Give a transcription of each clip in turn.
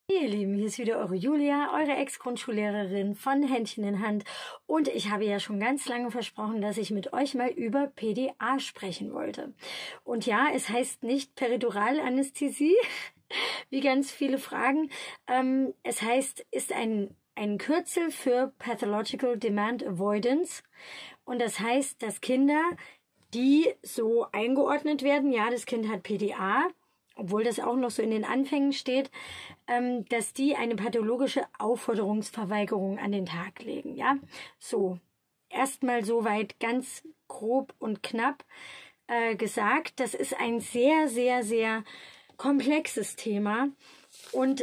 Ihr Lieben, hier ist wieder eure Julia, eure Ex-Grundschullehrerin von Händchen in Hand. Und ich habe ja schon ganz lange versprochen, dass ich mit euch mal über PDA sprechen wollte. Und ja, es heißt nicht Periduralanästhesie, wie ganz viele fragen. Es heißt, ist ein Kürzel für Pathological Demand Avoidance. Und das heißt, dass Kinder, die so eingeordnet werden, ja, das Kind hat PDA, obwohl das auch noch so in den Anfängen steht, dass die eine pathologische Aufforderungsverweigerung an den Tag legen, ja. So, erstmal soweit ganz grob und knapp gesagt. Das ist ein sehr, sehr, sehr komplexes Thema und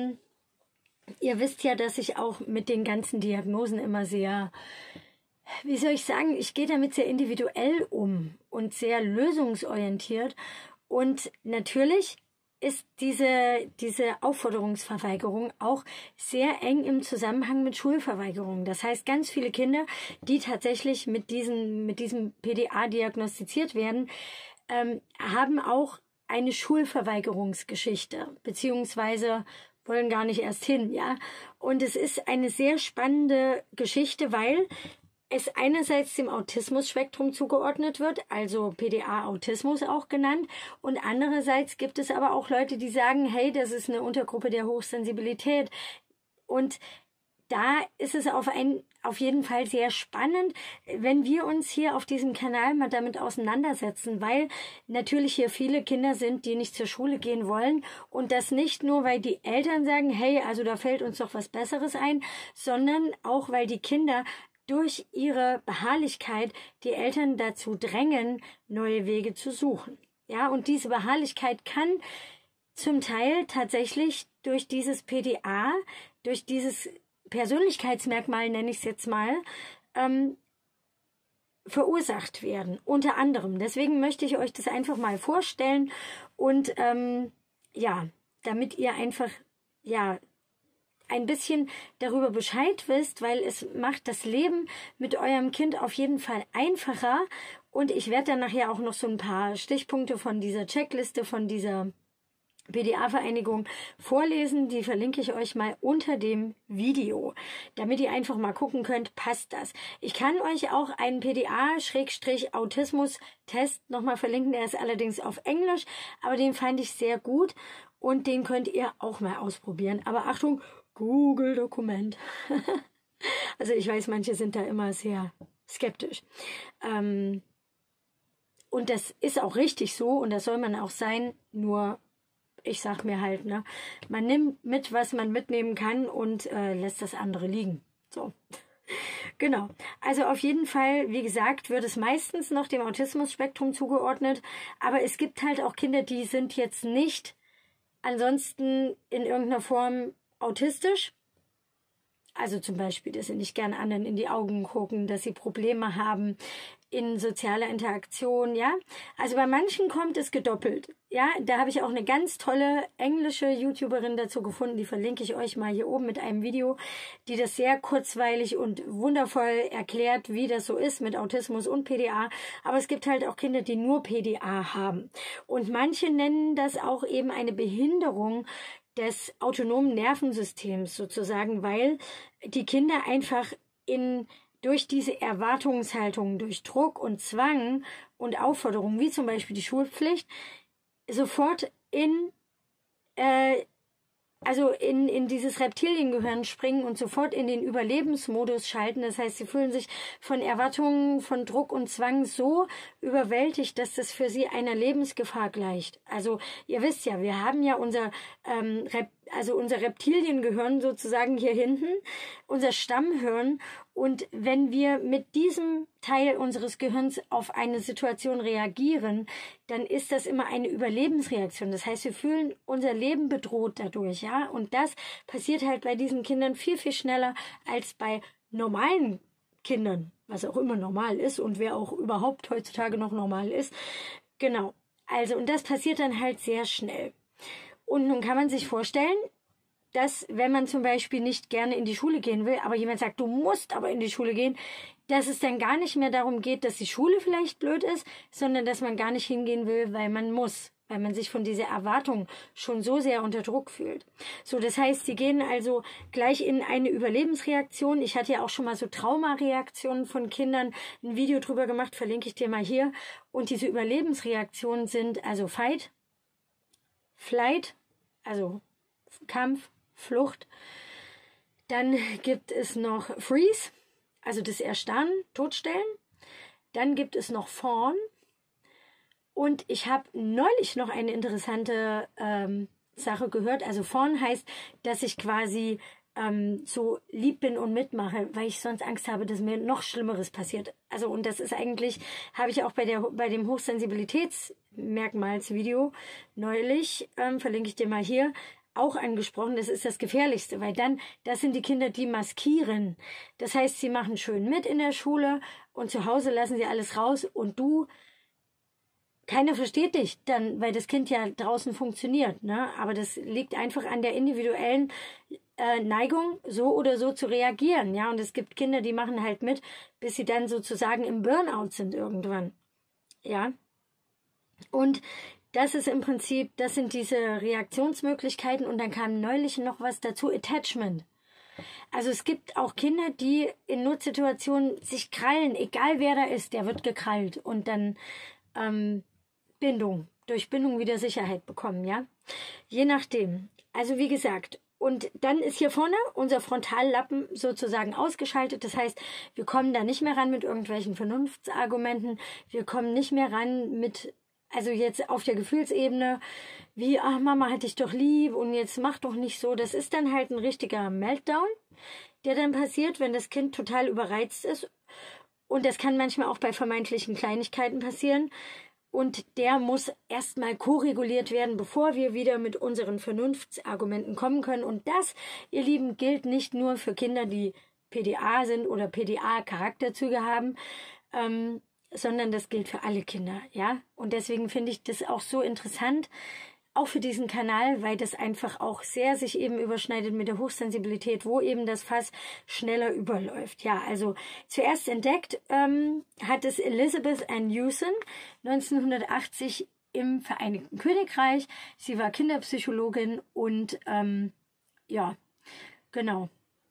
ihr wisst ja, dass ich auch mit den ganzen Diagnosen immer sehr, wie soll ich sagen, ich gehe damit sehr individuell um und sehr lösungsorientiert. Und natürlich ist diese Aufforderungsverweigerung auch sehr eng im Zusammenhang mit Schulverweigerung. Das heißt, ganz viele Kinder, die tatsächlich mit diesem PDA diagnostiziert werden, haben auch eine Schulverweigerungsgeschichte, beziehungsweise wollen gar nicht erst hin, ja. Und es ist eine sehr spannende Geschichte, weil es einerseits dem Autismus-Spektrum zugeordnet wird, also PDA-Autismus auch genannt, und andererseits gibt es aber auch Leute, die sagen, hey, das ist eine Untergruppe der Hochsensibilität. Und da ist es auf jeden Fall sehr spannend, wenn wir uns hier auf diesem Kanal mal damit auseinandersetzen, weil natürlich hier viele Kinder sind, die nicht zur Schule gehen wollen, und das nicht nur, weil die Eltern sagen, hey, also da fällt uns doch was Besseres ein, sondern auch, weil die Kinder durch ihre Beharrlichkeit die Eltern dazu drängen, neue Wege zu suchen. Ja, und diese Beharrlichkeit kann zum Teil tatsächlich durch dieses PDA, durch dieses Persönlichkeitsmerkmal, nenne ich es jetzt mal, verursacht werden, unter anderem. Deswegen möchte ich euch das einfach mal vorstellen und ja, damit ihr einfach, ja, ein bisschen darüber Bescheid wisst, weil es macht das Leben mit eurem Kind auf jeden Fall einfacher. Und ich werde dann nachher auch noch so ein paar Stichpunkte von dieser Checkliste, von dieser PDA-Vereinigung vorlesen. Die verlinke ich euch mal unter dem Video, damit ihr einfach mal gucken könnt, passt das. Ich kann euch auch einen PDA-Autismus-Test nochmal verlinken, der ist allerdings auf Englisch, aber den fand ich sehr gut und den könnt ihr auch mal ausprobieren. Aber Achtung, Google-Dokument. Also ich weiß, manche sind da immer sehr skeptisch. Und das ist auch richtig so und das soll man auch sein, nur ich sag mir halt, ne, man nimmt mit, was man mitnehmen kann und lässt das andere liegen. So. Genau. Also auf jeden Fall, wie gesagt, wird es meistens noch dem Autismus-Spektrum zugeordnet, aber es gibt halt auch Kinder, die sind jetzt nicht ansonsten in irgendeiner Form autistisch, also zum Beispiel, dass sie nicht gern anderen in die Augen gucken, dass sie Probleme haben in sozialer Interaktion, ja. Also bei manchen kommt es gedoppelt, ja. Da habe ich auch eine ganz tolle englische YouTuberin dazu gefunden, die verlinke ich euch mal hier oben mit einem Video, die das sehr kurzweilig und wundervoll erklärt, wie das so ist mit Autismus und PDA. Aber es gibt halt auch Kinder, die nur PDA haben. Und manche nennen das auch eben eine Behinderung des autonomen Nervensystems sozusagen, weil die Kinder einfach durch diese Erwartungshaltung, durch Druck und Zwang und Aufforderung, wie zum Beispiel die Schulpflicht, sofort in dieses Reptiliengehirn springen und sofort in den Überlebensmodus schalten. Das heißt, sie fühlen sich von Erwartungen, von Druck und Zwang so überwältigt, dass das für sie einer Lebensgefahr gleicht. Also ihr wisst ja, wir haben ja unser Reptiliengehirn sozusagen hier hinten, unser Stammhirn. Und wenn wir mit diesem Teil unseres Gehirns auf eine Situation reagieren, dann ist das immer eine Überlebensreaktion. Das heißt, wir fühlen unser Leben bedroht dadurch, ja. Und das passiert halt bei diesen Kindern viel, viel schneller als bei normalen Kindern, was auch immer normal ist und wer auch überhaupt heutzutage noch normal ist. Genau. Also, und das passiert dann halt sehr schnell. Und nun kann man sich vorstellen, dass, wenn man zum Beispiel nicht gerne in die Schule gehen will, aber jemand sagt, du musst aber in die Schule gehen, dass es dann gar nicht mehr darum geht, dass die Schule vielleicht blöd ist, sondern dass man gar nicht hingehen will, weil man muss. weil man sich von dieser Erwartung schon so sehr unter Druck fühlt. So, das heißt, sie gehen also gleich in eine Überlebensreaktion. Ich hatte ja auch schon mal so Traumareaktionen von Kindern, ein Video drüber gemacht, verlinke ich dir mal hier. Und diese Überlebensreaktionen sind also Fight, Flight, also Kampf, Flucht. Dann gibt es noch Freeze, also das Erstarren, Totstellen. Dann gibt es noch Fawn. Und ich habe neulich noch eine interessante Sache gehört. Also Fawn heißt, dass ich quasi so lieb bin und mitmache, weil ich sonst Angst habe, dass mir noch Schlimmeres passiert. Also und das ist eigentlich, habe ich auch bei dem Hochsensibilitätsmerkmalsvideo neulich, verlinke ich dir mal hier, auch angesprochen, das ist das Gefährlichste, weil dann, das sind die Kinder, die maskieren. Das heißt, sie machen schön mit in der Schule und zu Hause lassen sie alles raus und keiner versteht dich dann, weil das Kind ja draußen funktioniert, ne? Aber das liegt einfach an der individuellen Neigung, so oder so zu reagieren, ja? Und es gibt Kinder, die machen halt mit, bis sie dann sozusagen im Burnout sind irgendwann, ja? Und das ist im Prinzip, das sind diese Reaktionsmöglichkeiten und dann kam neulich noch was dazu, Attachment. Also es gibt auch Kinder, die in Notsituationen sich krallen, egal wer da ist, der wird gekrallt und dann durch Bindung wieder Sicherheit bekommen, ja. Je nachdem. Also wie gesagt, und dann ist hier vorne unser Frontallappen sozusagen ausgeschaltet. Das heißt, wir kommen da nicht mehr ran mit irgendwelchen Vernunftsargumenten. Wir kommen nicht mehr ran mit, also jetzt auf der Gefühlsebene, wie, ach Mama, hat dich doch lieb und jetzt mach doch nicht so. Das ist dann halt ein richtiger Meltdown, der dann passiert, wenn das Kind total überreizt ist. Und das kann manchmal auch bei vermeintlichen Kleinigkeiten passieren. Und der muss erstmal koreguliert werden, bevor wir wieder mit unseren Vernunftsargumenten kommen können. Und das, ihr Lieben, gilt nicht nur für Kinder, die PDA sind oder PDA-Charakterzüge haben, sondern das gilt für alle Kinder, ja. Und deswegen finde ich das auch so interessant, auch für diesen Kanal, weil das einfach auch sehr sich eben überschneidet mit der Hochsensibilität, wo eben das Fass schneller überläuft. Ja, also zuerst entdeckt hat es Elizabeth Ann Newson 1980 im Vereinigten Königreich. Sie war Kinderpsychologin und ja, genau,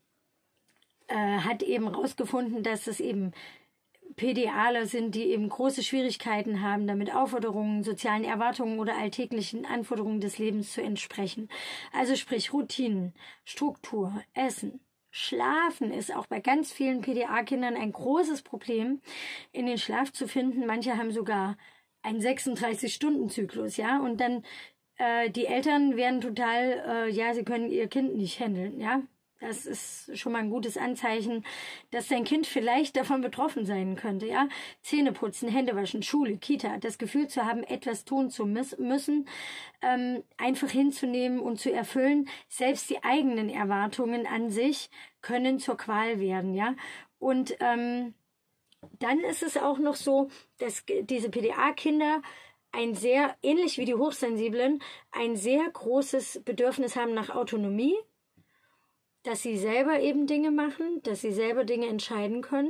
hat eben herausgefunden, dass es eben PDAler sind, die eben große Schwierigkeiten haben, damit Aufforderungen, sozialen Erwartungen oder alltäglichen Anforderungen des Lebens zu entsprechen. Also sprich Routinen, Struktur, Essen, Schlafen ist auch bei ganz vielen PDA-Kindern ein großes Problem, in den Schlaf zu finden. Manche haben sogar einen 36-Stunden-Zyklus, ja, und dann die Eltern werden total, ja, sie können ihr Kind nicht handeln, ja. Das ist schon mal ein gutes Anzeichen, dass dein Kind vielleicht davon betroffen sein könnte, ja. Zähne putzen, Hände waschen, Schule, Kita, das Gefühl zu haben, etwas tun zu müssen, einfach hinzunehmen und zu erfüllen. Selbst die eigenen Erwartungen an sich können zur Qual werden, ja. Und dann ist es auch noch so, dass diese PDA-Kinder ähnlich wie die Hochsensiblen, ein sehr großes Bedürfnis haben nach Autonomie, dass sie selber eben Dinge machen, dass sie selber Dinge entscheiden können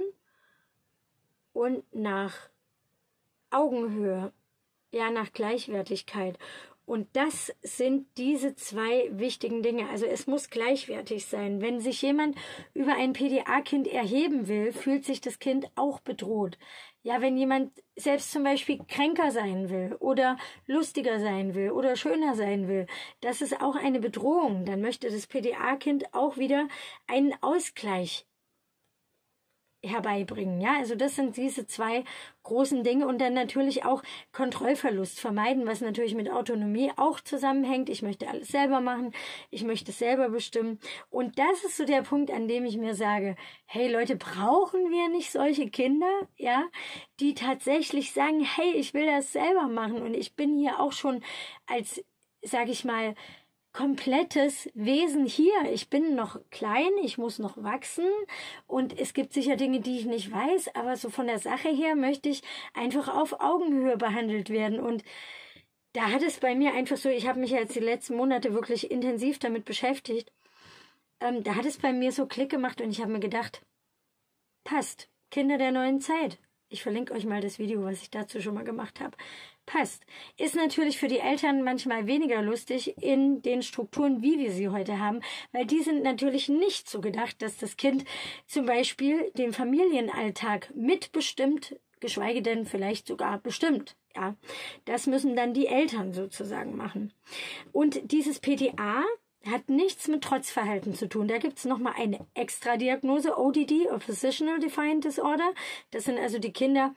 und nach Augenhöhe, ja, nach Gleichwertigkeit. Und das sind diese zwei wichtigen Dinge. Also es muss gleichwertig sein. Wenn sich jemand über ein PDA-Kind erheben will, fühlt sich das Kind auch bedroht. Ja, wenn jemand selbst zum Beispiel kränker sein will oder lustiger sein will oder schöner sein will, das ist auch eine Bedrohung. Dann möchte das PDA-Kind auch wieder einen Ausgleich herbeibringen, ja, also das sind diese zwei großen Dinge und dann natürlich auch Kontrollverlust vermeiden, was natürlich mit Autonomie auch zusammenhängt. Ich möchte alles selber machen, ich möchte es selber bestimmen und das ist so der Punkt, an dem ich mir sage, hey Leute, brauchen wir nicht solche Kinder, ja, die tatsächlich sagen, hey, ich will das selber machen und ich bin hier auch schon als, sage ich mal, komplettes Wesen hier. Ich bin noch klein, ich muss noch wachsen und es gibt sicher Dinge, die ich nicht weiß, aber so von der Sache her möchte ich einfach auf Augenhöhe behandelt werden und da hat es bei mir einfach so, ich habe mich jetzt die letzten Monate wirklich intensiv damit beschäftigt, da hat es bei mir so Klick gemacht und ich habe mir gedacht, passt, Kinder der neuen Zeit. Ich verlinke euch mal das Video, was ich dazu schon mal gemacht habe. passt. Ist natürlich für die Eltern manchmal weniger lustig in den Strukturen, wie wir sie heute haben, weil die sind natürlich nicht so gedacht, dass das Kind zum Beispiel den Familienalltag mitbestimmt, geschweige denn vielleicht sogar bestimmt. Ja, das müssen dann die Eltern sozusagen machen. Und dieses PDA hat nichts mit Trotzverhalten zu tun. Da gibt es nochmal eine Extradiagnose, ODD, Oppositional Defiant Disorder. Das sind also die Kinder,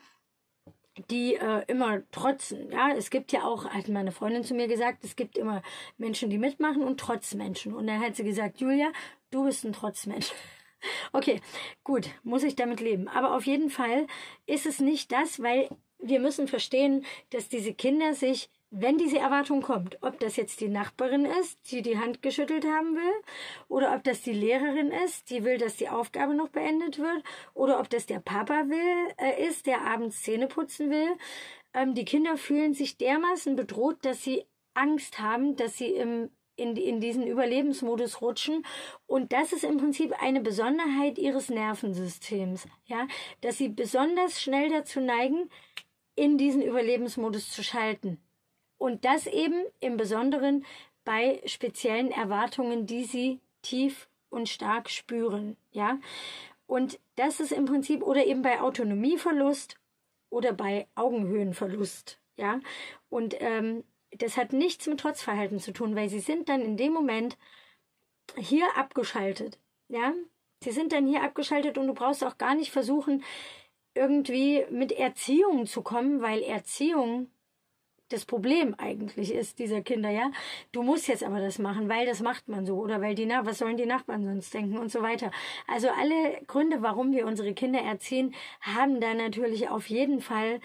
die immer trotzen. Ja, es gibt ja auch, hat meine Freundin zu mir gesagt, es gibt immer Menschen, die mitmachen und Trotzmenschen. Und dann hat sie gesagt, Julia, du bist ein Trotzmensch. Okay, gut, muss ich damit leben. Aber auf jeden Fall ist es nicht das, weil wir müssen verstehen, dass diese Kinder sich, wenn diese Erwartung kommt, ob das jetzt die Nachbarin ist, die die Hand geschüttelt haben will, oder ob das die Lehrerin ist, die will, dass die Aufgabe noch beendet wird, oder ob das der Papa ist, der abends Zähne putzen will. Die Kinder fühlen sich dermaßen bedroht, dass sie Angst haben, dass sie in diesen Überlebensmodus rutschen. Und das ist im Prinzip eine Besonderheit ihres Nervensystems, ja, dass sie besonders schnell dazu neigen, in diesen Überlebensmodus zu schalten. Und das eben im Besonderen bei speziellen Erwartungen, die sie tief und stark spüren, ja. Und das ist im Prinzip, oder eben bei Autonomieverlust oder bei Augenhöhenverlust, ja. Und das hat nichts mit Trotzverhalten zu tun, weil sie sind dann in dem Moment hier abgeschaltet, ja. Sie sind dann hier abgeschaltet und du brauchst auch gar nicht versuchen, irgendwie mit Erziehung zu kommen, weil Erziehung das Problem eigentlich ist, dieser Kinder, ja. Du musst jetzt aber das machen, weil das macht man so, oder weil was sollen die Nachbarn sonst denken und so weiter. Also alle Gründe, warum wir unsere Kinder erziehen, haben da natürlich auf jeden Fall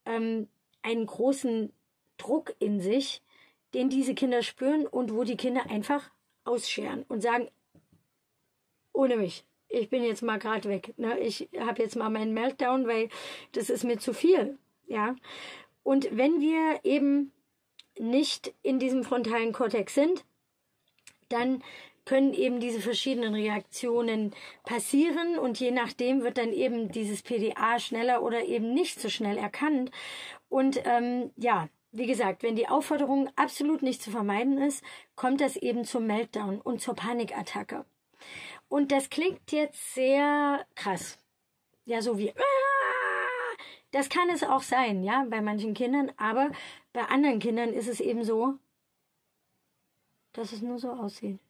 einen großen Druck in sich, den diese Kinder spüren und wo die Kinder einfach ausscheren und sagen, ohne mich. Ich bin jetzt mal gerade weg. Ne? Ich habe jetzt mal meinen Meltdown, weil das ist mir zu viel. Ja. Und wenn wir eben nicht in diesem frontalen Kortex sind, dann können eben diese verschiedenen Reaktionen passieren und je nachdem wird dann eben dieses PDA schneller oder eben nicht so schnell erkannt. Und ja, wie gesagt, wenn die Aufforderung absolut nicht zu vermeiden ist, kommt das eben zum Meltdown und zur Panikattacke. Und das klingt jetzt sehr krass. Ja, so wie, das kann es auch sein, ja, bei manchen Kindern, aber bei anderen Kindern ist es eben so, dass es nur so aussieht.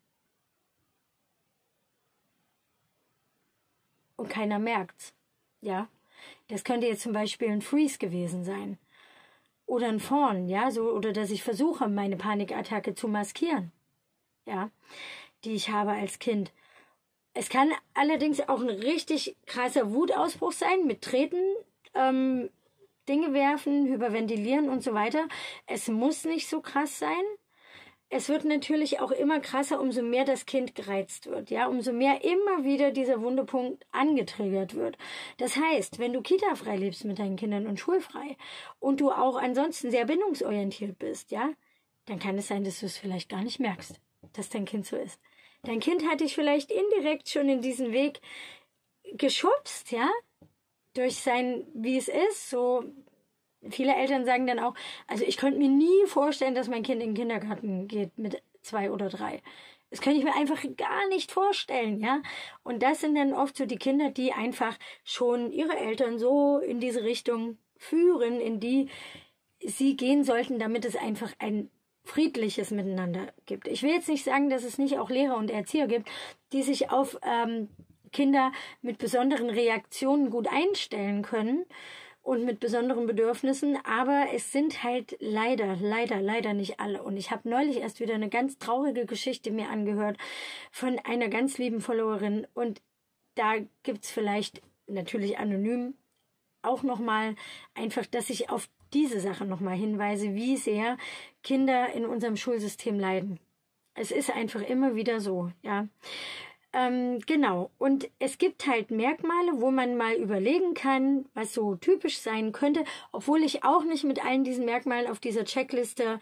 Und keiner merkt's, ja. Das könnte jetzt zum Beispiel ein Freeze gewesen sein. Oder ein Fawn, ja, so, oder dass ich versuche, meine Panikattacke zu maskieren, ja, die ich habe als Kind. Es kann allerdings auch ein richtig krasser Wutausbruch sein, mit Treten, Dinge werfen, hyperventilieren und so weiter. Es muss nicht so krass sein. Es wird natürlich auch immer krasser, umso mehr das Kind gereizt wird, ja, umso mehr immer wieder dieser Wundepunkt angetriggert wird. Das heißt, wenn du kitafrei lebst mit deinen Kindern und schulfrei und du auch ansonsten sehr bindungsorientiert bist, ja, dann kann es sein, dass du es vielleicht gar nicht merkst, dass dein Kind so ist. Dein Kind hat dich vielleicht indirekt schon in diesen Weg geschubst, ja, durch sein, wie es ist, so. Viele Eltern sagen dann auch, also ich könnte mir nie vorstellen, dass mein Kind in den Kindergarten geht mit 2 oder 3. Das könnte ich mir einfach gar nicht vorstellen, ja. Und das sind dann oft so die Kinder, die einfach schon ihre Eltern so in diese Richtung führen, in die sie gehen sollten, damit es einfach ein friedliches Miteinander gibt. Ich will jetzt nicht sagen, dass es nicht auch Lehrer und Erzieher gibt, die sich auf Kinder mit besonderen Reaktionen gut einstellen können und mit besonderen Bedürfnissen, aber es sind halt leider nicht alle. Und ich habe neulich erst wieder eine ganz traurige Geschichte mir angehört von einer ganz lieben Followerin und da gibt's vielleicht natürlich anonym auch nochmal einfach, dass ich auf diese Sache nochmal hinweise, wie sehr Kinder in unserem Schulsystem leiden. Es ist einfach immer wieder so, ja. Genau, und es gibt halt Merkmale, wo man mal überlegen kann, was so typisch sein könnte, obwohl ich auch nicht mit allen diesen Merkmalen auf dieser Checkliste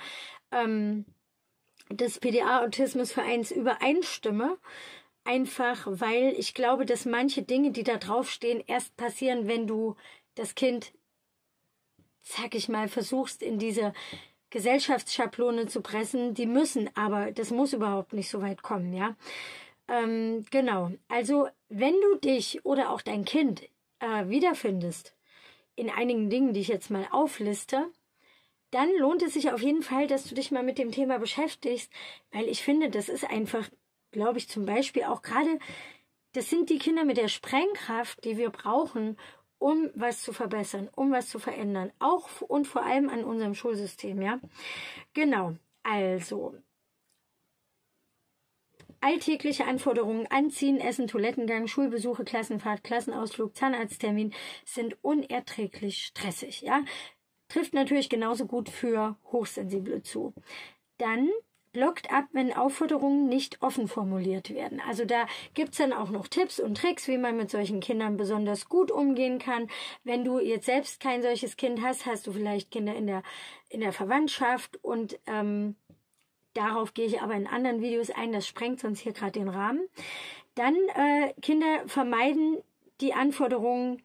des PDA-Autismusvereins übereinstimme, einfach weil ich glaube, dass manche Dinge, die da draufstehen, erst passieren, wenn du das Kind sag ich mal, versuchst in diese Gesellschaftsschablone zu pressen, die müssen, aber das muss überhaupt nicht so weit kommen, ja. Genau, also wenn du dich oder auch dein Kind wiederfindest in einigen Dingen, die ich jetzt mal aufliste, dann lohnt es sich auf jeden Fall, dass du dich mal mit dem Thema beschäftigst, weil ich finde, das ist einfach, glaube ich, zum Beispiel auch gerade, das sind die Kinder mit der Sprengkraft, die wir brauchen, um was zu verbessern, um was zu verändern, auch und vor allem an unserem Schulsystem, ja. Genau, also alltägliche Anforderungen, Anziehen, Essen, Toilettengang, Schulbesuche, Klassenfahrt, Klassenausflug, Zahnarzttermin sind unerträglich stressig, ja. Trifft natürlich genauso gut für Hochsensible zu. Dann blockt ab, wenn Aufforderungen nicht offen formuliert werden. Also da gibt's dann auch noch Tipps und Tricks, wie man mit solchen Kindern besonders gut umgehen kann. Wenn du jetzt selbst kein solches Kind hast, hast du vielleicht Kinder in der Verwandtschaft und darauf gehe ich aber in anderen Videos ein, das sprengt sonst hier gerade den Rahmen. Dann Kinder vermeiden die Anforderungen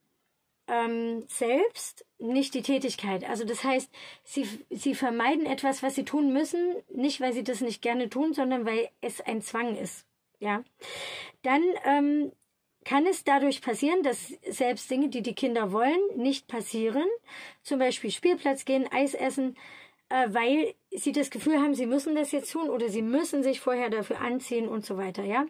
selbst, nicht die Tätigkeit. Also das heißt, sie vermeiden etwas, was sie tun müssen, nicht weil sie das nicht gerne tun, sondern weil es ein Zwang ist. Ja. Dann kann es dadurch passieren, dass selbst Dinge, die die Kinder wollen, nicht passieren. Zum Beispiel Spielplatz gehen, Eis essen, weil sie das Gefühl haben, sie müssen das jetzt tun oder sie müssen sich vorher dafür anziehen und so weiter. Ja.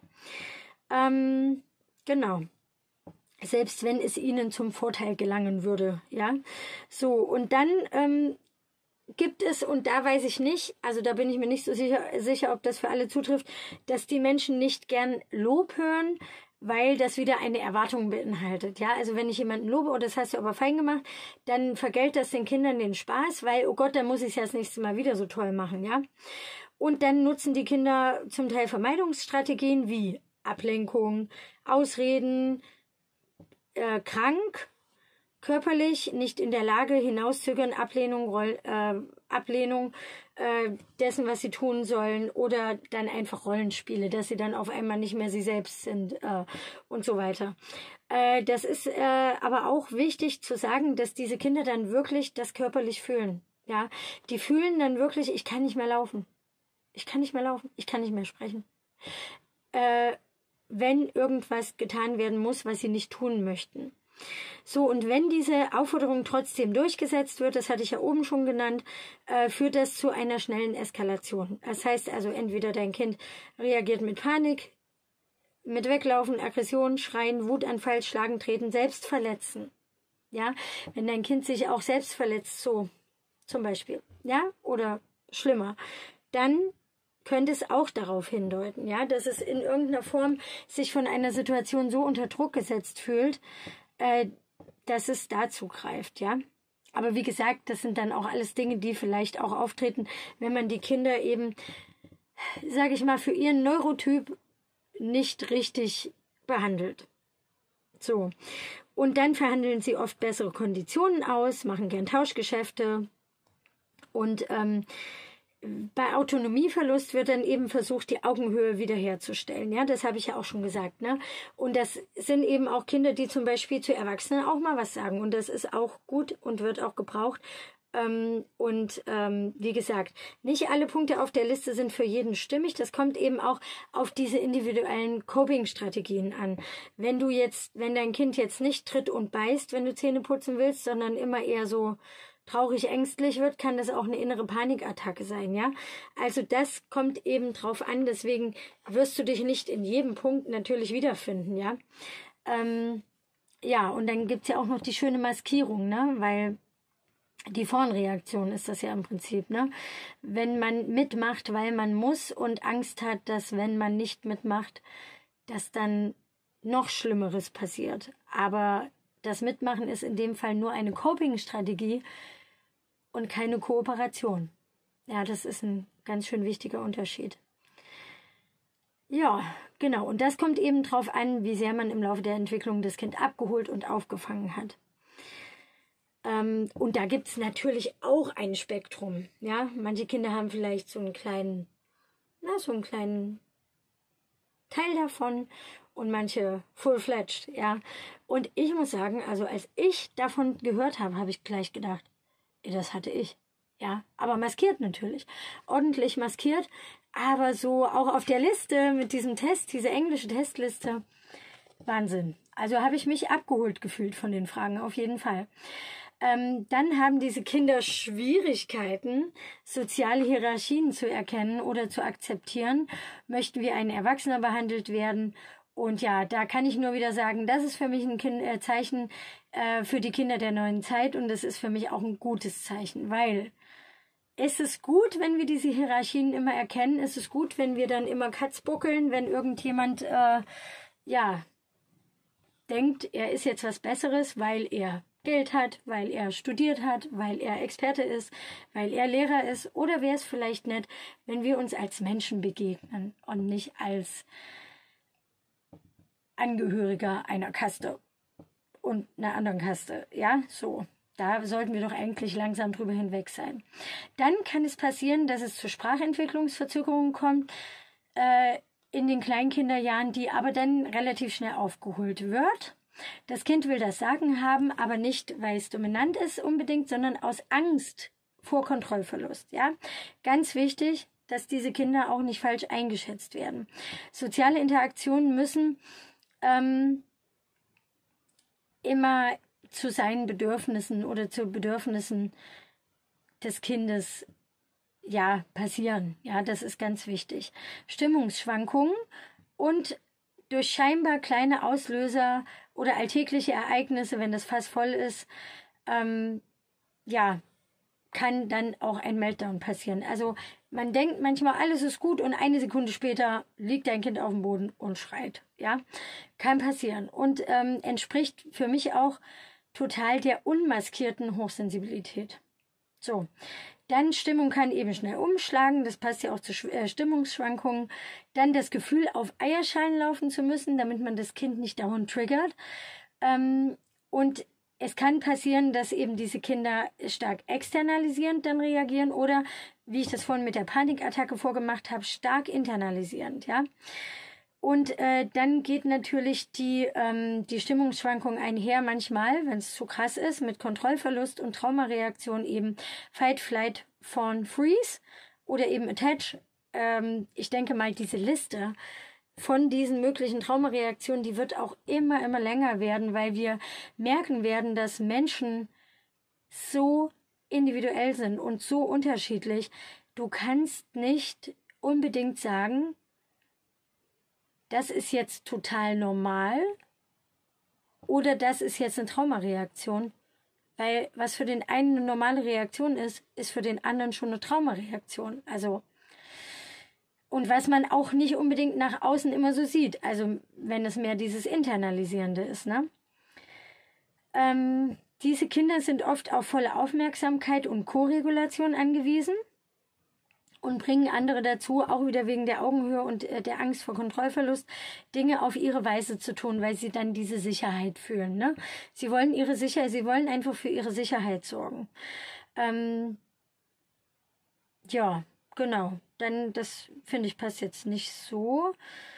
Genau. Selbst wenn es ihnen zum Vorteil gelangen würde, ja. So, und dann gibt es, und da weiß ich nicht, also da bin ich mir nicht so sicher, ob das für alle zutrifft, dass die Menschen nicht gern Lob hören, weil das wieder eine Erwartung beinhaltet, ja. Also wenn ich jemanden lobe, oh, das hast du aber fein gemacht, dann vergällt das den Kindern den Spaß, weil, oh Gott, dann muss ich es ja das nächste Mal wieder so toll machen, ja. Und dann nutzen die Kinder zum Teil Vermeidungsstrategien wie Ablenkung, Ausreden, krank, körperlich, nicht in der Lage, hinauszögern, Ablehnung dessen, was sie tun sollen, oder dann einfach Rollenspiele, dass sie dann auf einmal nicht mehr sie selbst sind und so weiter. Das ist aber auch wichtig zu sagen, dass diese Kinder dann wirklich das körperlich fühlen. Ja, die fühlen dann wirklich, ich kann nicht mehr laufen. Ich kann nicht mehr laufen, ich kann nicht mehr sprechen. Wenn irgendwas getan werden muss, was sie nicht tun möchten. So, und wenn diese Aufforderung trotzdem durchgesetzt wird, das hatte ich ja oben schon genannt, führt das zu einer schnellen Eskalation. Das heißt also, entweder dein Kind reagiert mit Panik, mit Weglaufen, Aggression, Schreien, Wutanfall, Schlagen, Treten, selbst verletzen. Ja, wenn dein Kind sich auch selbst verletzt, so zum Beispiel, ja, oder schlimmer, dann könnte es auch darauf hindeuten, ja, dass es in irgendeiner Form sich von einer Situation so unter Druck gesetzt fühlt, dass es dazu greift, ja. Aber wie gesagt, das sind dann auch alles Dinge, die vielleicht auch auftreten, wenn man die Kinder eben, sage ich mal, für ihren Neurotyp nicht richtig behandelt. So. Und dann verhandeln sie oft bessere Konditionen aus, machen gern Tauschgeschäfte und bei Autonomieverlust wird dann eben versucht, die Augenhöhe wiederherzustellen. Ja, das habe ich ja auch schon gesagt, ne? Und das sind eben auch Kinder, die zum Beispiel zu Erwachsenen auch mal was sagen. Und das ist auch gut und wird auch gebraucht. Wie gesagt, nicht alle Punkte auf der Liste sind für jeden stimmig. Das kommt eben auch auf diese individuellen Coping-Strategien an. Wenn dein Kind jetzt nicht tritt und beißt, wenn du Zähne putzen willst, sondern immer eher so traurig, ängstlich wird, kann das auch eine innere Panikattacke sein, ja. Also das kommt eben drauf an, deswegen wirst du dich nicht in jedem Punkt natürlich wiederfinden, ja. Ja, und dann gibt's ja auch noch die schöne Maskierung, ne, weil die Vorreaktion ist das ja im Prinzip, ne. Wenn man mitmacht, weil man muss und Angst hat, dass wenn man nicht mitmacht, dass dann noch Schlimmeres passiert. Aber das Mitmachen ist in dem Fall nur eine Coping-Strategie und keine Kooperation. Ja, das ist ein ganz schön wichtiger Unterschied. Ja, genau. Und das kommt eben drauf an, wie sehr man im Laufe der Entwicklung das Kind abgeholt und aufgefangen hat. Und da gibt es natürlich auch ein Spektrum. Ja, manche Kinder haben vielleicht so einen kleinen Teil davon und manche full-fledged, ja. Und ich muss sagen, also als ich davon gehört habe, habe ich gleich gedacht, Das hatte ich. Ja, aber maskiert natürlich. Ordentlich maskiert. Aber so auch auf der Liste mit diesem Test, diese englische Testliste. Wahnsinn. Also habe ich mich abgeholt gefühlt von den Fragen, auf jeden Fall. Dann haben diese Kinder Schwierigkeiten, soziale Hierarchien zu erkennen oder zu akzeptieren. Möchten wie ein Erwachsener behandelt werden? Und ja, da kann ich nur wieder sagen, das ist für mich ein Zeichen für die Kinder der neuen Zeit und das ist für mich auch ein gutes Zeichen, weil es ist gut, wenn wir diese Hierarchien immer erkennen. Es ist gut, wenn wir dann immer Katzbuckeln, wenn irgendjemand denkt, er ist jetzt was Besseres, weil er Geld hat, weil er studiert hat, weil er Experte ist, weil er Lehrer ist. Oder wäre es vielleicht nett, wenn wir uns als Menschen begegnen und nicht als Angehöriger einer Kaste und einer anderen Kaste. Ja, so. Da sollten wir doch eigentlich langsam drüber hinweg sein. Dann kann es passieren, dass es zu Sprachentwicklungsverzögerungen kommt in den Kleinkinderjahren, die aber dann relativ schnell aufgeholt wird. Das Kind will das Sagen haben, aber nicht, weil es dominant ist unbedingt, sondern aus Angst vor Kontrollverlust. Ja, ganz wichtig, dass diese Kinder auch nicht falsch eingeschätzt werden. Soziale Interaktionen müssen immer zu seinen Bedürfnissen oder zu Bedürfnissen des Kindes passieren. Ja, das ist ganz wichtig. Stimmungsschwankungen und durch scheinbar kleine Auslöser oder alltägliche Ereignisse, wenn das Fass voll ist, kann dann auch ein Meltdown passieren. Also man denkt manchmal, alles ist gut und eine Sekunde später liegt dein Kind auf dem Boden und schreit. Ja, kann passieren und entspricht für mich auch total der unmaskierten Hochsensibilität. So, dann Stimmung kann eben schnell umschlagen, das passt ja auch zu Stimmungsschwankungen. Dann das Gefühl, auf Eierschalen laufen zu müssen, damit man das Kind nicht dauernd triggert. Und es kann passieren, dass eben diese Kinder stark externalisierend dann reagieren oder, wie ich das vorhin mit der Panikattacke vorgemacht habe, stark internalisierend, ja. Und dann geht natürlich die Stimmungsschwankung einher manchmal, wenn es zu krass ist, mit Kontrollverlust und Traumareaktion eben Fight, Flight, Fawn, Freeze oder eben Attach. Ich denke mal, diese Liste von diesen möglichen Traumareaktionen, die wird auch immer länger werden, weil wir merken werden, dass Menschen so individuell sind und so unterschiedlich. Du kannst nicht unbedingt sagen, das ist jetzt total normal oder das ist jetzt eine Traumareaktion. Weil was für den einen eine normale Reaktion ist, ist für den anderen schon eine Traumareaktion. Also, und was man auch nicht unbedingt nach außen immer so sieht. Also, wenn es mehr dieses Internalisierende ist, ne? Diese Kinder sind oft auf volle Aufmerksamkeit und Koregulation angewiesen und bringen andere dazu, auch wieder wegen der Augenhöhe und der Angst vor Kontrollverlust, Dinge auf ihre Weise zu tun, weil sie dann diese Sicherheit fühlen. Ne? Sie wollen sie wollen einfach für ihre Sicherheit sorgen. Ja, genau. Dann, das finde ich passt jetzt nicht so.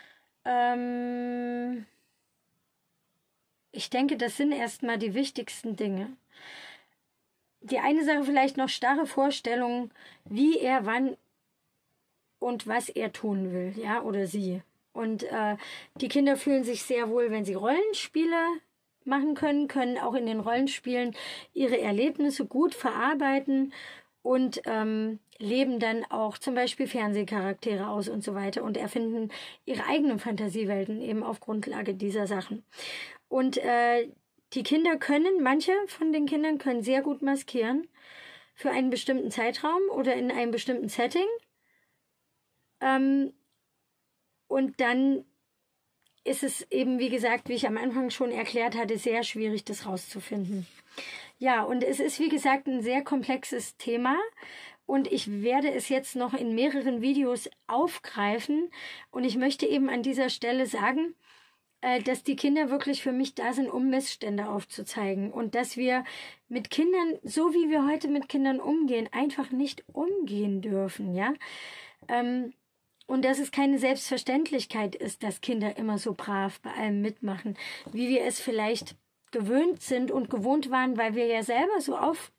Ich denke, das sind erstmal die wichtigsten Dinge. Die eine Sache vielleicht noch starre Vorstellungen, wie er wann und was er tun will, ja, oder sie. Und die Kinder fühlen sich sehr wohl, wenn sie Rollenspiele machen können auch in den Rollenspielen ihre Erlebnisse gut verarbeiten und leben dann auch zum Beispiel Fernsehcharaktere aus und so weiter und erfinden ihre eigenen Fantasiewelten eben auf Grundlage dieser Sachen. Und die Kinder manche von den Kindern können sehr gut maskieren für einen bestimmten Zeitraum oder in einem bestimmten Setting. Und dann ist es eben, wie gesagt, wie ich am Anfang schon erklärt hatte, sehr schwierig, das rauszufinden. Ja, und es ist, wie gesagt, ein sehr komplexes Thema und ich werde es jetzt noch in mehreren Videos aufgreifen und ich möchte eben an dieser Stelle sagen, dass die Kinder wirklich für mich da sind, um Missstände aufzuzeigen und dass wir mit Kindern, so wie wir heute mit Kindern umgehen, einfach nicht umgehen dürfen, ja. Und dass es keine Selbstverständlichkeit ist, dass Kinder immer so brav bei allem mitmachen, wie wir es vielleicht gewöhnt sind und gewohnt waren, weil wir ja selber so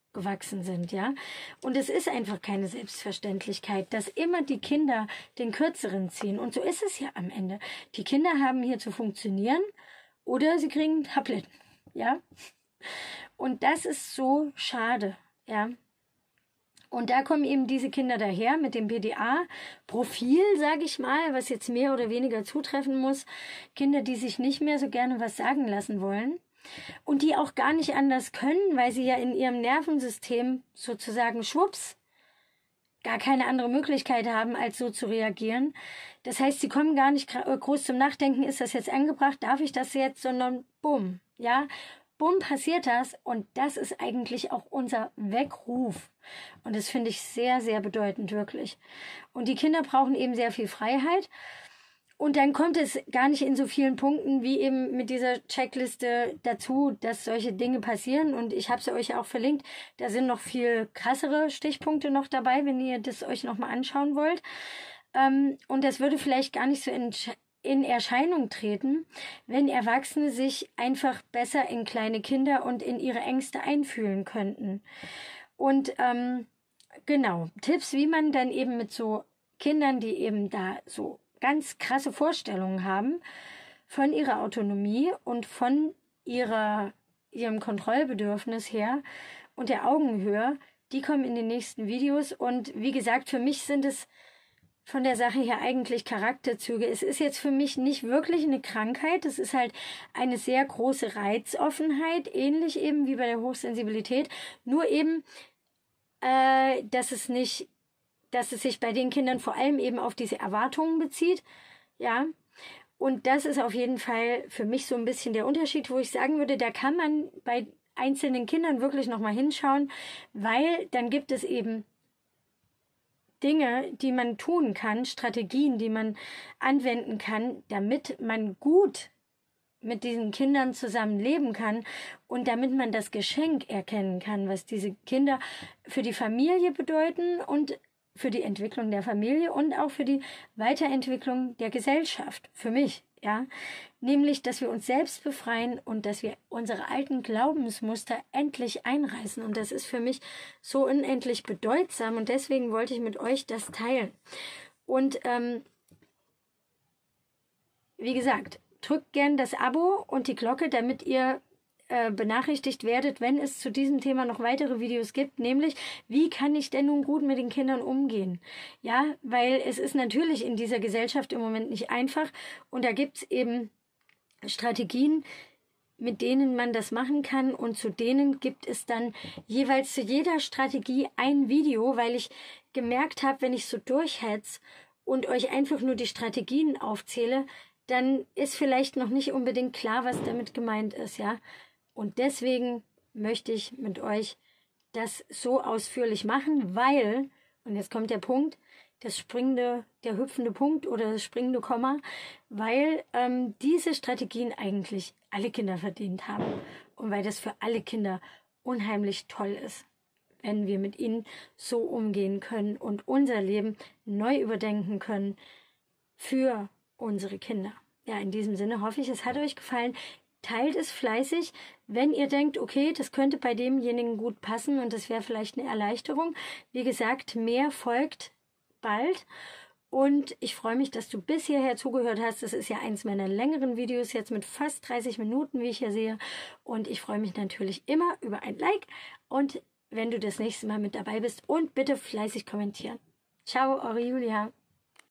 aufgewachsen sind, ja. Und es ist einfach keine Selbstverständlichkeit, dass immer die Kinder den Kürzeren ziehen. Und so ist es ja am Ende. Die Kinder haben hier zu funktionieren oder sie kriegen Tabletten, ja. Und das ist so schade, ja. Und da kommen eben diese Kinder daher mit dem PDA-Profil, sage ich mal, was jetzt mehr oder weniger zutreffen muss. Kinder, die sich nicht mehr so gerne was sagen lassen wollen und die auch gar nicht anders können, weil sie ja in ihrem Nervensystem sozusagen schwupps gar keine andere Möglichkeit haben, als so zu reagieren. Das heißt, sie kommen gar nicht groß zum Nachdenken, ist das jetzt angebracht, darf ich das jetzt, sondern bumm, ja. Bumm, passiert das und das ist eigentlich auch unser Weckruf. Und das finde ich sehr, sehr bedeutend, wirklich. Und die Kinder brauchen eben sehr viel Freiheit. Und dann kommt es gar nicht in so vielen Punkten wie eben mit dieser Checkliste dazu, dass solche Dinge passieren. Und ich habe sie euch auch verlinkt. Da sind noch viel krassere Stichpunkte noch dabei, wenn ihr das euch nochmal anschauen wollt. Und das würde vielleicht gar nicht so in Erscheinung treten, wenn Erwachsene sich einfach besser in kleine Kinder und in ihre Ängste einfühlen könnten. Und genau, Tipps, wie man dann eben mit so Kindern, die eben da so ganz krasse Vorstellungen haben von ihrer Autonomie und von ihrem Kontrollbedürfnis her und der Augenhöhe, die kommen in den nächsten Videos. Und wie gesagt, für mich sind es von der Sache her eigentlich Charakterzüge. Es ist jetzt für mich nicht wirklich eine Krankheit. Es ist halt eine sehr große Reizoffenheit, ähnlich eben wie bei der Hochsensibilität. Nur eben, dass es sich bei den Kindern vor allem eben auf diese Erwartungen bezieht. Ja. Und das ist auf jeden Fall für mich so ein bisschen der Unterschied, wo ich sagen würde, da kann man bei einzelnen Kindern wirklich nochmal hinschauen, weil dann gibt es eben Dinge, die man tun kann, Strategien, die man anwenden kann, damit man gut mit diesen Kindern zusammen leben kann und damit man das Geschenk erkennen kann, was diese Kinder für die Familie bedeuten und für die Entwicklung der Familie und auch für die Weiterentwicklung der Gesellschaft, für mich, ja, nämlich, dass wir uns selbst befreien und dass wir unsere alten Glaubensmuster endlich einreißen und das ist für mich so unendlich bedeutsam und deswegen wollte ich mit euch das teilen und wie gesagt, drückt gern das Abo und die Glocke, damit ihr benachrichtigt werdet, wenn es zu diesem Thema noch weitere Videos gibt, nämlich, wie kann ich denn nun gut mit den Kindern umgehen? Ja, weil es ist natürlich in dieser Gesellschaft im Moment nicht einfach und da gibt es eben Strategien, mit denen man das machen kann und zu denen gibt es dann jeweils zu jeder Strategie ein Video, weil ich gemerkt habe, wenn ich so durchhetze und euch einfach nur die Strategien aufzähle, dann ist vielleicht noch nicht unbedingt klar, was damit gemeint ist, ja. Und deswegen möchte ich mit euch das so ausführlich machen, weil, und jetzt kommt der Punkt, der hüpfende Punkt oder das springende Komma, weil diese Strategien eigentlich alle Kinder verdient haben und weil das für alle Kinder unheimlich toll ist, wenn wir mit ihnen so umgehen können und unser Leben neu überdenken können für unsere Kinder. Ja, in diesem Sinne hoffe ich, es hat euch gefallen. Teilt es fleißig, wenn ihr denkt, okay, das könnte bei demjenigen gut passen und das wäre vielleicht eine Erleichterung. Wie gesagt, mehr folgt bald und ich freue mich, dass du bis hierher zugehört hast. Das ist ja eins meiner längeren Videos, jetzt mit fast 30 Minuten, wie ich hier sehe und ich freue mich natürlich immer über ein Like und wenn du das nächste Mal mit dabei bist und bitte fleißig kommentieren. Ciao, eure Julia.